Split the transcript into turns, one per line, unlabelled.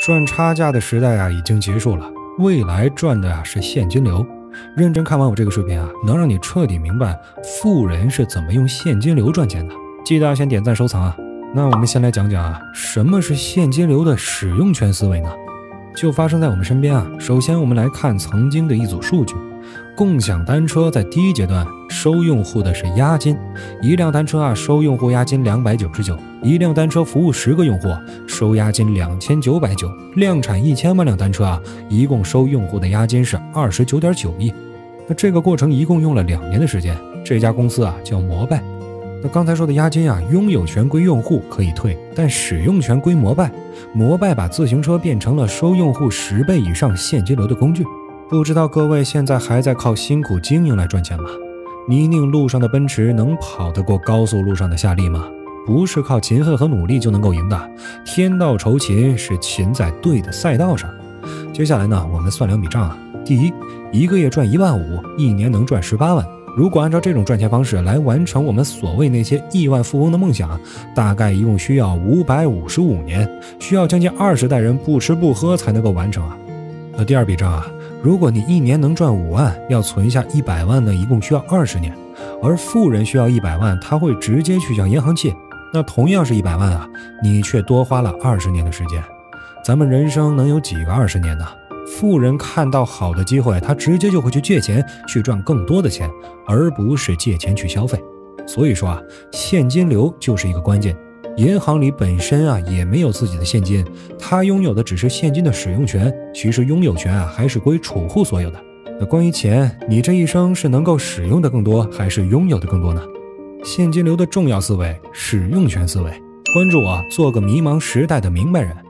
赚差价的时代啊已经结束了，未来赚的啊是现金流。认真看完我这个视频啊，能让你彻底明白富人是怎么用现金流赚钱的。记得先点赞收藏啊。那我们先来讲讲啊，什么是现金流的使用权思维呢？就发生在我们身边啊。首先我们来看曾经的一组数据，共享单车在第一阶段收用户的是押金，一辆单车啊收用户押金299，一辆单车服务10个用户收押金2990，量产1000万辆单车啊，一共收用户的押金是29.9亿。那这个过程一共用了2年的时间。这家公司啊叫摩拜。那刚才说的押金啊，拥有权归用户可以退，但使用权归摩拜。摩拜把自行车变成了收用户10倍以上现金流的工具。不知道各位现在还在靠辛苦经营来赚钱吗？泥泞路上的奔驰能跑得过高速路上的夏利吗？不是靠勤奋和努力就能够赢的，天道酬勤是勤在对的赛道上。接下来呢，我们算2笔账啊。第一，一个月赚1万5，一年能赚18万。如果按照这种赚钱方式来完成我们所谓那些亿万富翁的梦想，大概一共需要555年，需要将近20代人不吃不喝才能够完成啊。那第2笔账啊，如果你一年能赚5万，要存下100万呢，一共需要20年。而富人需要100万，他会直接去向银行借。那同样是100万啊，你却多花了20年的时间。咱们人生能有几个20年呢？富人看到好的机会，他直接就会去借钱，去赚更多的钱，而不是借钱去消费。所以说啊，现金流就是一个关键。银行里本身啊也没有自己的现金，他拥有的只是现金的使用权，其实拥有权啊还是归储户所有的。那关于钱，你这一生是能够使用的更多，还是拥有的更多呢？现金流的重要思维，使用权思维。关注我，做个迷茫时代的明白人。